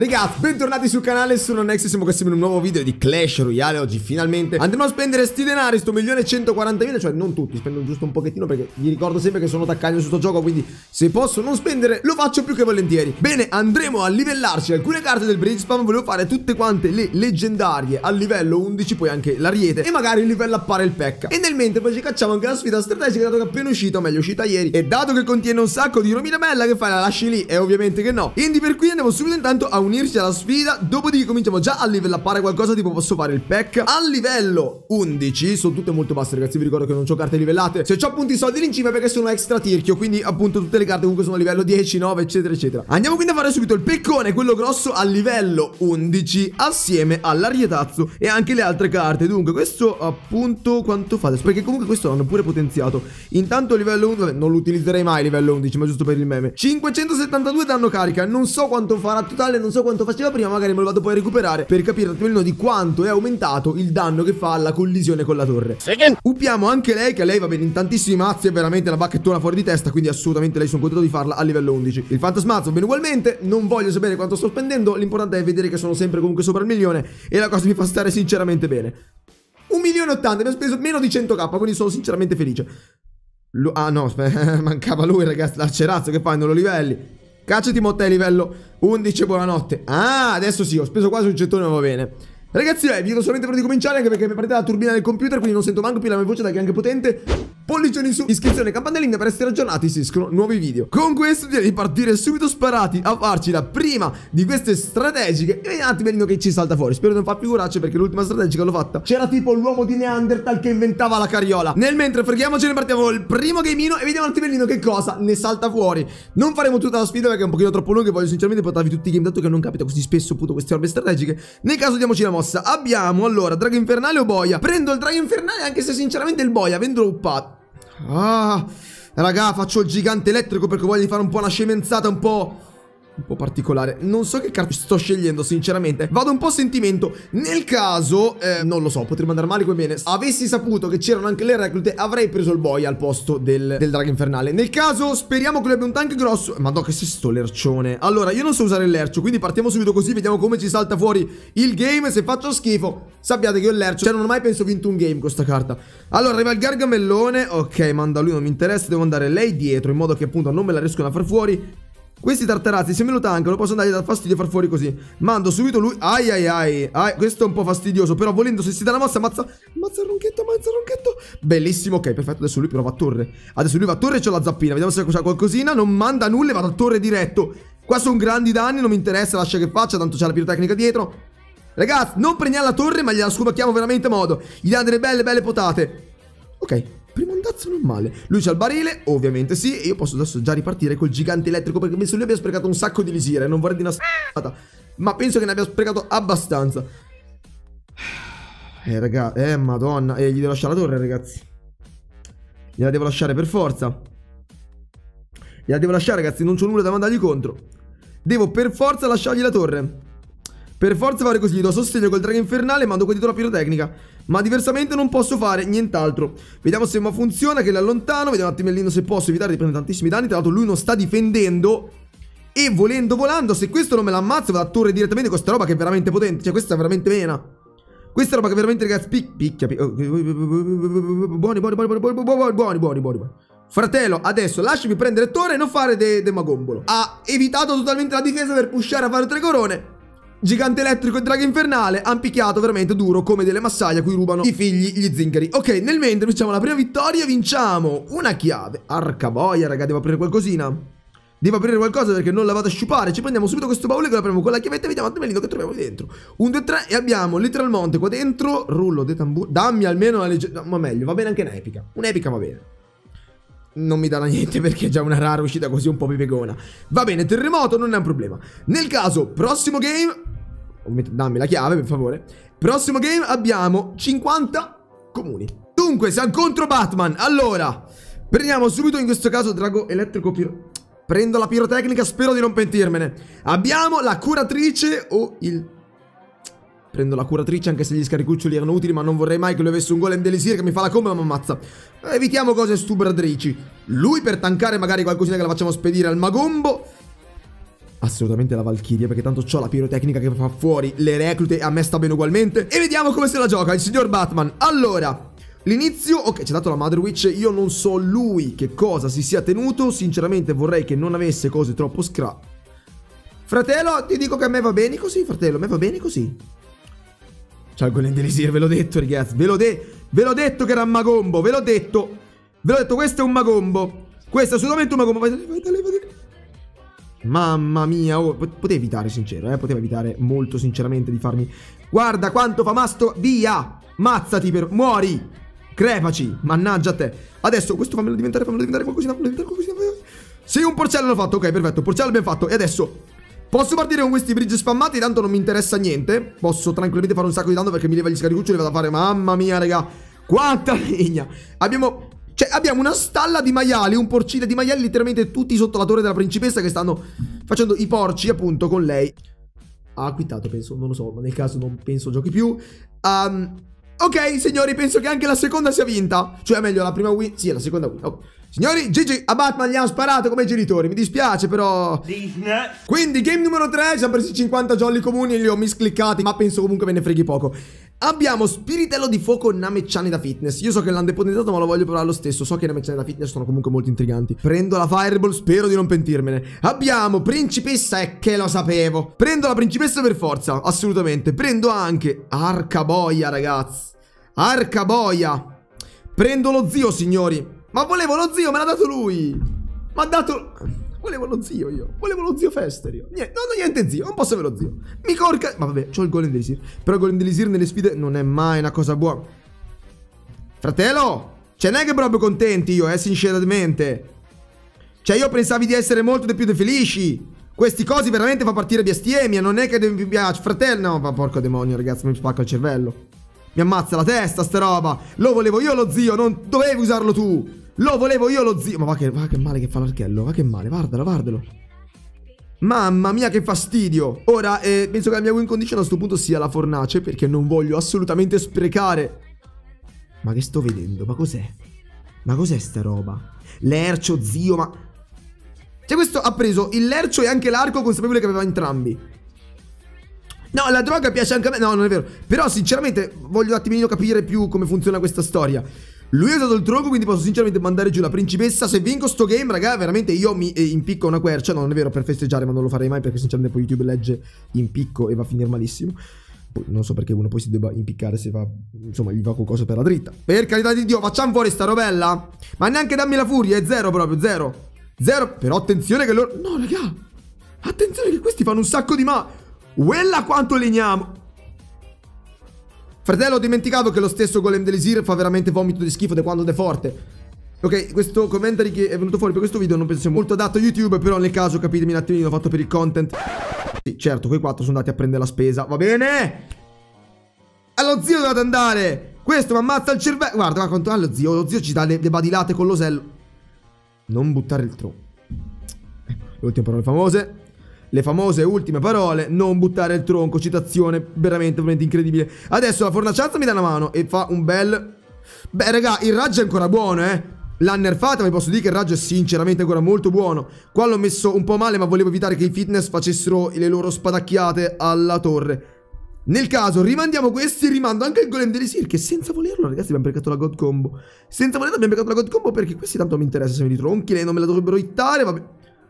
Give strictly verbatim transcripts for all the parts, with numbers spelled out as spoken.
Ragazzi, bentornati sul canale, sono Nex e siamo qua in un nuovo video di Clash Royale. Oggi finalmente andremo a spendere sti denari, sto milione e centoquarantamila, cioè non tutti, spendo giusto un pochettino perché vi ricordo sempre che sono taccagno su sto gioco, quindi se posso non spendere lo faccio più che volentieri. Bene, andremo a livellarci alcune carte del Bridge Spam, volevo fare tutte quante le leggendarie al livello undici, poi anche l'ariete e magari livellare il P.E.K.K.A. E nel mentre poi ci cacciamo anche la sfida strategica, dato che è appena uscita, o meglio è uscita ieri, e dato che contiene un sacco di romina bella, che fai, la lasci lì? E ovviamente che no. Quindi per cui andiamo subito intanto a unirci alla sfida, dopodiché cominciamo già a livellare qualcosa, tipo posso fare il P E K K A al livello undici, sono tutte molto basse ragazzi, vi ricordo che non ho carte livellate, se ho appunto i soldi lì in cima perché sono extra tirchio, quindi appunto tutte le carte comunque sono a livello dieci, nove eccetera eccetera. Andiamo quindi a fare subito il peccone, quello grosso al livello undici, assieme all'arietazzo e anche le altre carte. Dunque questo appunto quanto fa adesso, perché comunque questo l'hanno pure potenziato. Intanto livello undici, vabbè, non lo utilizzerei mai livello undici, ma giusto per il meme. Cinquecentosettantadue danno carica, non so quanto farà totale, non so quanto faceva prima, magari me lo vado poi a recuperare per capire attimino di quanto è aumentato il danno che fa alla collisione con la torre. Uppiamo anche lei, che lei va bene in tantissimi mazzi, è veramente la bacchettona fuori di testa, quindi assolutamente lei sono contento di farla a livello undici. Il fantasmazzo bene ugualmente, non voglio sapere quanto sto spendendo, l'importante è vedere che sono sempre comunque sopra il milione e la cosa mi fa stare sinceramente bene. Un milione e ottanta, abbiamo speso meno di cento k, quindi sono sinceramente felice. Lu ah no, mancava lui ragazzi, l'arcerazzo, che fai, non lo livelli? Cacciati Motte livello undici, buonanotte. Ah, adesso sì, ho speso quasi un gettone, va bene. Ragazzi, eh, vi chiedo solamente per di cominciare, anche perché mi è partita la turbina del computer, quindi non sento manco più la mia voce, da che è anche potente. Pollice in su, iscrizione, campanellina per essere aggiornati, si escono nuovi video. Con questo direi di partire subito sparati a farci la prima di queste strategiche. E vediamo un attimino che ci salta fuori. Spero di non far figuracce, perché l'ultima strategica l'ho fatta. C'era tipo l'uomo di Neanderthal che inventava la carriola. Nel mentre freghiamocene, partiamo il primo gameino e vediamo un attimino che cosa ne salta fuori. Non faremo tutta la sfida perché è un pochino troppo lunga e voglio sinceramente portarvi tutti i game, dato che non capita così spesso appunto queste orbe strategiche. Nel caso diamoci la mossa. Abbiamo allora Drago Infernale o Boia. Prendo il Drago Infernale, anche se sinceramente il Boia avendolo uppato. Ah, raga, faccio il gigante elettrico perché voglio fare un po' una scemenzata un po'... un po' particolare. Non so che carte sto scegliendo sinceramente. Vado un po' a sentimento. Nel caso, eh, non lo so, potrebbe andare male come bene. Avessi saputo che c'erano anche le reclute, avrei preso il Boia al posto del, del Drago Infernale. Nel caso, speriamo che lui abbia un tank grosso. Madò, che se sto lercione. Allora, io non so usare il lercio, quindi partiamo subito così, vediamo come ci salta fuori il game. Se faccio schifo, sappiate che io il lercio, cioè non ho mai penso vinto un game con sta carta. Allora, arriva il Gargamellone. Ok, manda lui, non mi interessa, devo andare lei dietro, in modo che appunto non me la riescono a far fuori. Questi tartarazzi, se me lo tankano, posso andargli a dar fastidio far fuori così. Mando subito lui. Ai ai ai, ai. Questo è un po' fastidioso, però volendo, se si dà la mossa, ammazza. Ammazza il ronchetto, ammazza il ronchetto. Bellissimo, ok, perfetto. Adesso lui però va a torre. Adesso lui va a torre e c'ho la zappina. Vediamo se c'ha qualcosina. Non manda nulla e vado a torre diretto. Qua sono grandi danni, non mi interessa, lascia che faccia, tanto c'ha la pirotecnica dietro. Ragazzi, non prendiamo la torre, ma gliela scumacchiamo veramente a modo. Gli diamo delle belle, belle potate. Ok. Primo andazzo non male. Lui c'ha il barile, ovviamente sì. E io posso adesso già ripartire col gigante elettrico, perché penso lui abbia sprecato un sacco di lisire. Non vorrei dire una s***ata, ma penso che ne abbia sprecato abbastanza. Eh ragazzi, eh madonna. Eh, gli devo lasciare la torre ragazzi. Gliela devo lasciare per forza. Gliela devo lasciare ragazzi, non c'ho nulla da mandargli contro. Devo per forza lasciargli la torre. Per forza fare così, gli do sostegno col Drago Infernale e mando qua dietro la pirotecnica. Ma diversamente non posso fare nient'altro. Vediamo se ma funziona, che l'allontano. Vediamo un attimellino se posso evitare di prendere tantissimi danni. Tra l'altro lui non sta difendendo. E volendo volando, se questo non me l'ammazza, vado a torre direttamente con questa roba che è veramente potente. Cioè questa è veramente vena. Questa è roba che veramente ragazzi pic picchia pic Buoni buoni buoni buoni buoni buoni buoni buoni. Fratello, adesso lasciami prendere torre e non fare de, de magombolo. Ha evitato totalmente la difesa per pushare a fare tre corone. Gigante elettrico e Drago Infernale hanno picchiato veramente duro come delle massaglie a cui rubano i figli gli zingari. Ok, nel mentre vinciamo la prima vittoria, vinciamo una chiave. Arca boia, raga, devo aprire qualcosina. Devo aprire qualcosa perché non la vado a sciupare. Ci prendiamo subito questo baule che lo apriamo con la chiavetta e vediamo attimellino che troviamo dentro. Un, due, tre e abbiamo letteralmente qua dentro rullo de tamburo. Dammi almeno una leggenda, ma meglio, va bene anche un'epica. Un'epica va bene. Non mi darà niente perché è già una rara uscita così un po' pipegona. Va bene, terremoto non è un problema. Nel caso, prossimo game, dammi la chiave per favore. Prossimo game abbiamo cinquanta comuni. Dunque siamo contro Batman. Allora prendiamo subito in questo caso Drago Elettrico Piro. Prendo la pirotecnica, spero di non pentirmene. Abbiamo la curatrice o il... Prendo la curatrice anche se gli scaricuccioli erano utili, ma non vorrei mai che lui avesse un golem dell'Isir che mi fa la combo e mi ammazza. Evitiamo cose stubradrici. Lui per tankare magari qualcosina che la facciamo spedire al Magombo. assolutamente la Valkyria, perché tanto c'ho la pirotecnica che fa fuori le reclute e a me sta bene ugualmente. E vediamo come se la gioca il signor Batman. Allora, l'inizio, ok, ci ha dato la Mother Witch. Io non so lui che cosa si sia tenuto. Sinceramente vorrei che non avesse cose troppo scrap. Fratello, ti dico che a me va bene così, fratello, a me va bene così. C'ha il Golem d'Elisir, ve l'ho detto, ragazzi. Ve l'ho de ve l'ho detto che era un magombo, ve l'ho detto. Ve l'ho detto, questo è un magombo. Questo è assolutamente un magombo. Vai, vai, vai, vai, vai. Mamma mia, oh, poteva evitare, sincero, eh, poteva evitare molto sinceramente di farmi. Guarda quanto fa masto, via. Mazzati per, muori. Crepaci, mannaggia a te. Adesso questo fammelo diventare, fammelo diventare qualcosina, fammelo diventare qualcosina. Sì, un porcello l'ho fatto, ok, perfetto, porcello l'abbiamo fatto. E adesso posso partire con questi bridge spammati, tanto non mi interessa niente. Posso tranquillamente fare un sacco di danno perché mi leva gli scaricuccioli, vado a fare, mamma mia, raga. Quanta legna. Abbiamo, cioè, abbiamo una stalla di maiali, un porcile di maiali, letteralmente tutti sotto la torre della principessa che stanno facendo i porci, appunto, con lei. Ha acquittato, penso, non lo so, ma nel caso non penso giochi più. Um, ok, signori, penso che anche la seconda sia vinta. Cioè, meglio, la prima win, sì, è la seconda win. Oh. Signori, G G, a Batman gli hanno sparato come i genitori, mi dispiace però. Quindi, game numero tre, ci siamo presi cinquanta jolly comuni e li ho miscliccati, ma penso comunque ve ne freghi poco. Abbiamo Spiritello di Fuoco Namecciani da Fitness. Io so che l'hanno deponentato, ma lo voglio provare lo stesso. So che i Namecciani da Fitness sono comunque molto intriganti. Prendo la Fireball, spero di non pentirmene. Abbiamo Principessa, e che lo sapevo. Prendo la Principessa per forza, assolutamente. Prendo anche Arcaboia, ragazzi. Arcaboia. Prendo lo zio, signori. Ma volevo lo zio, me l'ha dato lui. Mi ha dato... Volevo lo zio io. Volevo lo zio Fester io. Niente, non ho niente zio. Non posso avere lo zio. Mi corca... Ma vabbè, c'ho il Golem d'Elisir. Però il Golem d'Elisir nelle sfide non è mai una cosa buona. Fratello, cioè non è che proprio contenti io, eh, sinceramente. Cioè io pensavi di essere molto di più de felici. Questi cosi veramente fa partire bestemia. Non è che mi piace. Fratello, no, ma porco demonio, ragazzi, mi spacca il cervello. Mi ammazza la testa sta roba. Lo volevo io lo zio, non dovevi usarlo tu. Lo volevo io lo zio. Ma va che, va che male che fa l'archello. Va che male, guardalo, guardalo. Mamma mia che fastidio. Ora eh, penso che la mia win condition a questo punto sia la fornace, perché non voglio assolutamente sprecare. Ma che sto vedendo? Ma cos'è? Ma cos'è sta roba? Lercio, zio, ma... Cioè questo ha preso il lercio e anche l'arco, consapevole che aveva entrambi. No, la droga piace anche a me. No, non è vero. Però sinceramente voglio un attimino capire più come funziona questa storia. Lui ha usato il tronco, quindi posso sinceramente mandare giù la principessa. Se vinco sto game, raga, veramente io mi eh, impicco una quercia. No, non è vero, per festeggiare, ma non lo farei mai, perché sinceramente poi YouTube legge impicco e va a finire malissimo. Poi, non so perché uno poi si debba impiccare se va, insomma, gli va qualcosa per la dritta. Per carità di Dio, facciamo fuori sta robella. Ma neanche dammi la furia, è zero proprio, zero. Zero, però attenzione che loro... No, raga, attenzione che questi fanno un sacco di ma... Quella quanto legniamo. Fratello, ho dimenticato che lo stesso Golem d'Elisir fa veramente vomito di schifo da quando è forte. Ok, questo commentary che è venuto fuori per questo video non penso sia molto adatto a YouTube, però nel caso capitemi un attimino, l'ho fatto per il content. Sì, certo, quei quattro sono andati a prendere la spesa, va bene? Allo zio dovete andare. Questo mi ammazza il cervello. Guarda, guarda quanto ha lo zio. Lo zio ci dà le, le badilate con l'osello. Non buttare il tronco. Ecco, le ultime parole famose. Le famose ultime parole, non buttare il tronco, citazione veramente, veramente incredibile. Adesso la fornaciazza mi dà una mano e fa un bel... Beh, raga, il raggio è ancora buono, eh. L'ha nerfata, ma vi posso dire che il raggio è sinceramente ancora molto buono. Qua l'ho messo un po' male, ma volevo evitare che i fitness facessero le loro spadacchiate alla torre. Nel caso, rimandiamo questi e rimando anche il Golem d'Elisir, che senza volerlo, ragazzi, abbiamo beccato la God Combo. Senza volerlo abbiamo beccato la God Combo, perché questi tanto mi interessa se mi ritronchi, lei non me la dovrebbero hittare, vabbè.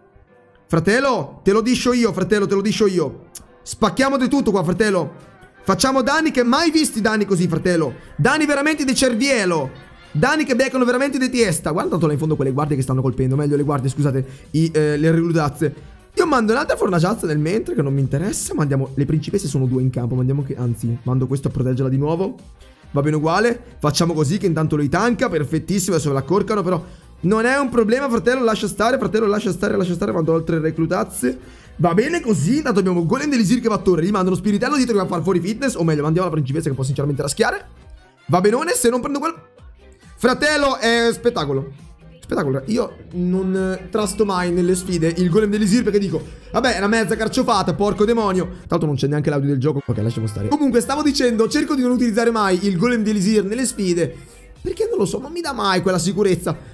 Fratello, te lo discio io, fratello, te lo discio io. Spacchiamo di tutto qua, fratello. Facciamo danni che mai visti danni così, fratello. Danni veramente di cervielo. Danni che beccano veramente di testa. Guarda tanto là in fondo quelle guardie che stanno colpendo. Meglio le guardie, scusate, i, eh, le riludazze. Io mando un'altra fornaciazza nel mentre, che non mi interessa. Mandiamo, le principesse sono due in campo. Mandiamo che, anzi, mando questo a proteggerla di nuovo. Va bene uguale. Facciamo così che intanto lui tanca. Perfettissimo, adesso ve la corcano, però... Non è un problema, fratello, lascia stare, fratello, lascia stare, lascia stare, mando altre reclutazze. Va bene così, intanto abbiamo Golem d'Elisir che va a torre, gli mando uno spiritello dietro che va a far fuori fitness, o meglio, mandiamo la principessa che può sinceramente raschiare. Va benone, se non prendo quello... Fratello, è spettacolo. Spettacolo, io non eh, trasto mai nelle sfide il Golem d'Elisir perché dico, vabbè, è una mezza carciofata, porco demonio. Tra l'altro non c'è neanche l'audio del gioco, ok, lasciamo stare. Comunque, stavo dicendo, cerco di non utilizzare mai il Golem d'Elisir nelle sfide, perché non lo so, non mi dà mai quella sicurezza.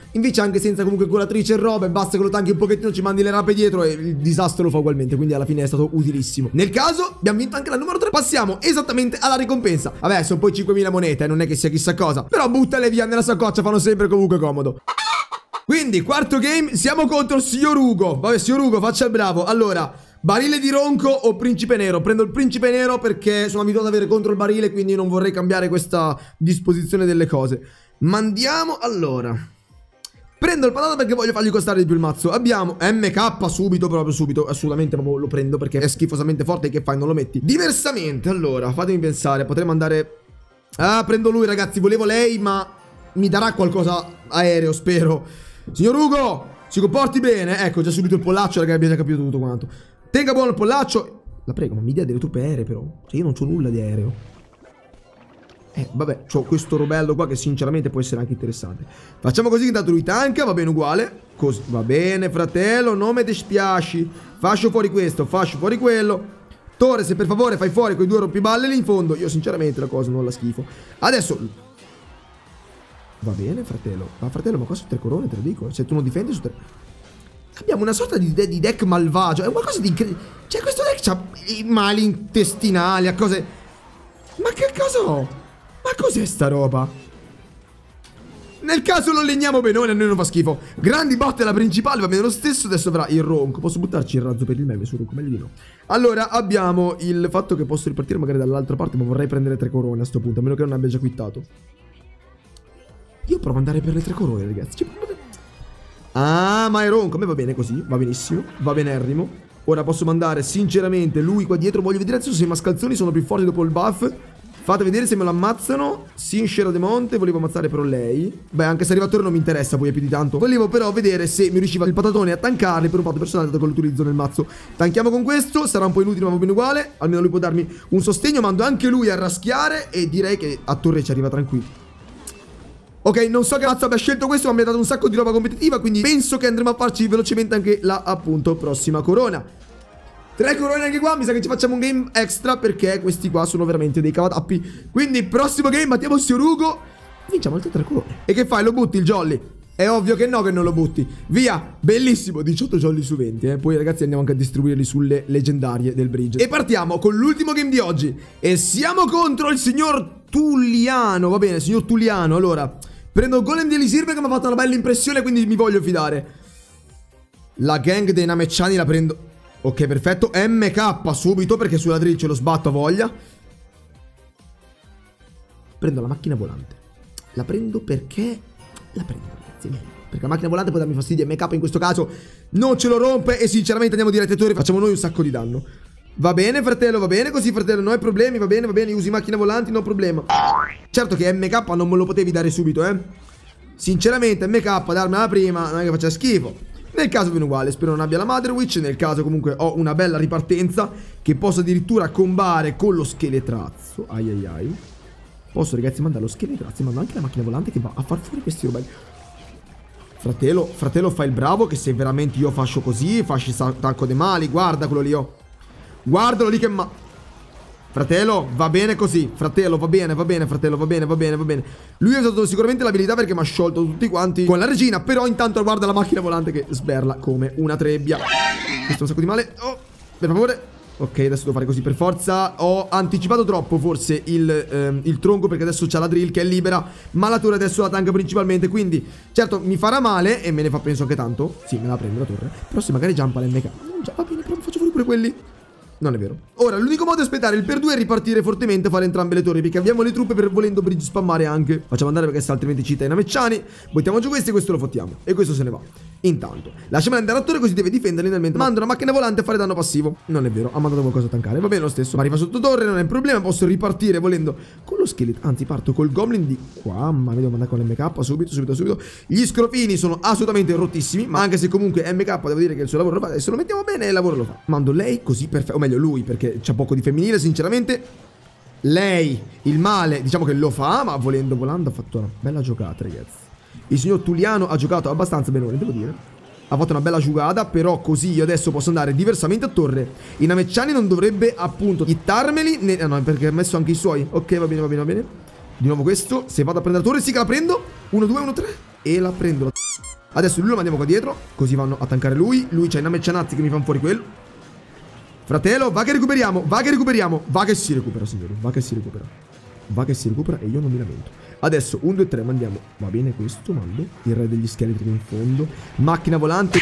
Invece anche senza comunque curatrice e robe, basta che lo tanchi un pochettino, ci mandi le rape dietro e il disastro lo fa ugualmente. Quindi alla fine è stato utilissimo. Nel caso abbiamo vinto anche la numero tre. Passiamo esattamente alla ricompensa. Vabbè, sono poi cinquemila monete, non è che sia chissà cosa, però buttale via nella saccoccia, fanno sempre comunque comodo. Quindi quarto game, siamo contro il signor Ugo. Vabbè, signor Ugo, faccia il bravo. Allora, barile di ronco o principe nero? Prendo il principe nero perché sono abituato ad avere contro il barile, quindi non vorrei cambiare questa disposizione delle cose. Mandiamo, allora, prendo il patata perché voglio fargli costare di più il mazzo. Abbiamo M K subito, proprio subito. Assolutamente proprio lo prendo perché è schifosamente forte. Che fai, non lo metti? Diversamente, allora, fatemi pensare. Potremmo andare... Ah, prendo lui, ragazzi. Volevo lei, ma mi darà qualcosa aereo, spero. Signor Ugo, si comporti bene. Ecco, già subito il pollaccio, ragazzi, abbiamo già capito tutto quanto. Tenga buono il pollaccio. La prego, ma mi dia delle truppe aeree, però. Cioè, io non c'ho nulla di aereo. Eh, vabbè, c'ho questo robello qua che sinceramente può essere anche interessante. Facciamo così che intanto lui tanca, va bene uguale. Così, va bene, fratello, non mi dispiaci. Fascio fuori questo, fascio fuori quello. Torre, se per favore fai fuori quei due rompiballe lì in fondo. Io sinceramente la cosa non la schifo. Adesso... Va bene, fratello. Ma fratello, ma qua sono tre corone, te lo dico. Se tu non difendi su tre... Abbiamo una sorta di, de di deck malvagio. È qualcosa di incredibile. Cioè, questo deck c'ha i mali intestinali, a cose... Ma che cosa ho? Ma cos'è sta roba? Nel caso lo legniamo benone, a noi non fa schifo. Grandi botte alla principale, va bene lo stesso. Adesso avrà il ronco. Posso buttarci il razzo per il meme su ronco? Meglio di no. Allora, abbiamo il fatto che posso ripartire magari dall'altra parte, ma vorrei prendere tre corone a sto punto, a meno che non abbia già quittato. Io provo ad andare per le tre corone, ragazzi. Ah, ma è ronco. A me va bene così, va benissimo, va benerrimo. Ora posso mandare sinceramente lui qua dietro. Voglio vedere adesso se i mascalzoni sono più forti dopo il buff. Fate vedere se me lo ammazzano. Sincera de Monte, volevo ammazzare però lei. Beh, anche se arriva a torre non mi interessa poi più di tanto. Volevo però vedere se mi riusciva il patatone a tankarli per un fatto personale dato che lo utilizzo nel mazzo. Tanchiamo con questo, sarà un po' inutile ma va bene uguale. Almeno lui può darmi un sostegno. Mando anche lui a raschiare e direi che a torre ci arriva tranquillo. Ok, non so che razzo abbia scelto questo, ma mi ha dato un sacco di roba competitiva, quindi penso che andremo a farci velocemente anche la, appunto, prossima corona. Tre corone anche qua, mi sa che ci facciamo un game extra perché questi qua sono veramente dei cavatappi. Quindi, prossimo game, battiamo il signor Ugo. Vinciamo altre tre corone. E che fai? Lo butti il jolly? È ovvio che no che non lo butti. Via, bellissimo, diciotto jolly su venti, eh. Poi ragazzi andiamo anche a distribuirli sulle leggendarie del bridge. E partiamo con l'ultimo game di oggi. E siamo contro il signor Tulliano. Va bene, signor Tulliano, allora... Prendo il golem di Elisir perché mi ha fatto una bella impressione, quindi mi voglio fidare. La gang dei Namecciani la prendo. Ok, perfetto. M K subito perché sulla drill ce lo sbatto a voglia. Prendo la macchina volante. La prendo perché... La prendo, ragazzi. Perché la macchina volante può darmi fastidio. M K in questo caso non ce lo rompe. E sinceramente andiamo diretti a torre. Facciamo noi un sacco di danno. Va bene, fratello, va bene così, fratello. Non hai problemi, va bene, va bene. Usi macchine volanti, non ho problema. Certo che M K non me lo potevi dare subito, eh. Sinceramente, M K darmela prima non è che faccia schifo. Nel caso viene uguale, spero non abbia la Mother Witch. Nel caso comunque ho una bella ripartenza che posso addirittura combare con lo scheletrazzo. Ai ai ai. Posso, ragazzi, mandare lo scheletrazzo e mando anche la macchina volante che va a far fuori questi roba. Fratello, fratello, fai il bravo che se veramente io faccio così, faccio tacco dei mali. Guarda quello lì, oh. Guardalo lì che ma... Fratello, va bene così. Fratello, va bene, va bene, fratello, va bene, va bene, va bene. Lui ha usato sicuramente l'abilità perché mi ha sciolto tutti quanti con la regina. Però intanto guarda la macchina volante che sberla come una trebbia. Questo è un sacco di male. Oh, per favore. Ok, adesso devo fare così per forza. Ho anticipato troppo forse il, ehm, il tronco perché adesso c'ha la drill che è libera. Ma la torre adesso la tanca principalmente. Quindi, certo, mi farà male e me ne fa penso anche tanto. Sì, me la prendo la torre. Però se magari jumpa l'M K. Va bene, però faccio fuori pure quelli. Non è vero. Ora, l'unico modo è aspettare il per due e ripartire fortemente a fare entrambe le torri, perché abbiamo le truppe per volendo bridge spammare anche. Facciamo andare perché se altrimenti cita i Namecciani. Buttiamo giù questo e questo lo fottiamo. E questo se ne va. Intanto, lasciamelo andare a torre così deve difenderli nel mentre mando una macchina volante a fare danno passivo. Non è vero, ha mandato qualcosa a tankare. Va bene lo stesso. Ma arriva sotto torre, non è un problema. Posso ripartire volendo con lo scheletro. Anzi, parto col goblin di qua. Ma mi devo mandare con l'M K subito, subito, subito. Gli scrofini sono assolutamente rottissimi. Ma anche se comunque M K devo dire che il suo lavoro lo fa. E se lo mettiamo bene, il lavoro lo fa. Mando lei così perfetto. O meglio, lui, perché c'ha poco di femminile, sinceramente. Lei, il male, diciamo che lo fa. Ma volendo, volando, ha fatto una bella giocata, ragazzi. Il signor Tulliano ha giocato abbastanza benone, devo dire. Ha fatto una bella giocata, però così io adesso posso andare diversamente a torre. I Namecciani non dovrebbe appunto hittarmeli ne... No, perché ha messo anche i suoi. Ok, va bene, va bene, va bene. Di nuovo questo, se vado a prendere la torre, sì che la prendo. uno, due, uno, tre. e la prendo. Adesso lui lo mandiamo qua dietro, così vanno a tankare lui. Lui c'ha i Namecenazzi che mi fanno fuori quello. Fratello, va che recuperiamo, va che recuperiamo, va che si recupera, signori, va che si recupera. Va che si recupera e io non mi lamento. Adesso, uno, due, tre, mandiamo. Va bene questo, mando. Il re degli scheletri in fondo. Macchina volante.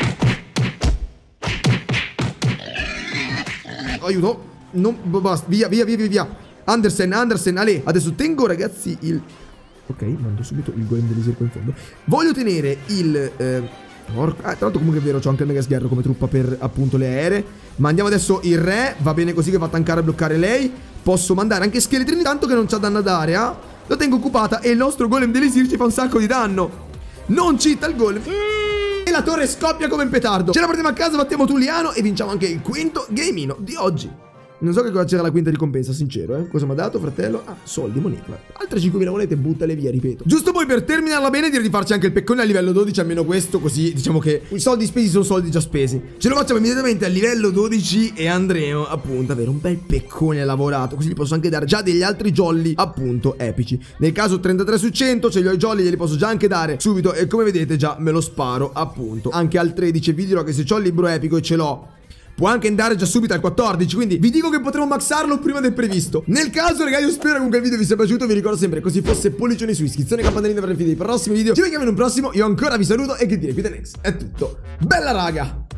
Aiuto. Non, basta, via, via, via, via, via. Andersen, Andersen, Ale. Adesso tengo, ragazzi, il... Ok, mando subito il golem dell'eserco in fondo. Voglio tenere il... Eh... Porca... Ah, tra l'altro comunque è vero, c'ho anche il mega sgherro come truppa per appunto le aeree. Mandiamo adesso il re, va bene così che va a tankare e bloccare lei. Posso mandare anche scheletrini tanto che non c'ha danno d'area. Lo tengo occupata e il nostro golem dell'esir ci fa un sacco di danno. Non cita il golem. E la torre scoppia come un petardo. Ce la portiamo a casa, battiamo Tulliano e vinciamo anche il quinto gameino di oggi. Non so che cosa c'era la quinta ricompensa, sincero, eh. Cosa mi ha dato, fratello? Ah, soldi, moneta. Altre cinquemila monete, buttale via, ripeto. Giusto poi per terminarla bene direi di farci anche il peccone a livello dodici, almeno questo, così diciamo che i soldi spesi sono soldi già spesi. Ce lo facciamo immediatamente a livello dodici e andremo appunto avere un bel peccone lavorato, così gli posso anche dare già degli altri jolly appunto epici. Nel caso trentatré su cento, ce li ho i jolly, glieli posso già anche dare subito e come vedete già me lo sparo appunto. Anche al tredici vi dirò che se ho il libro epico e ce l'ho, può anche andare già subito al quattordici, quindi vi dico che potremo maxarlo prima del previsto. Nel caso, ragazzi, io spero che comunque il video vi sia piaciuto. Vi ricordo sempre, così fosse pollicione su, iscrizione e campanellina per i prossimi video. Ci vediamo in un prossimo, io ancora vi saluto e che dire, P T N X è tutto. Bella raga!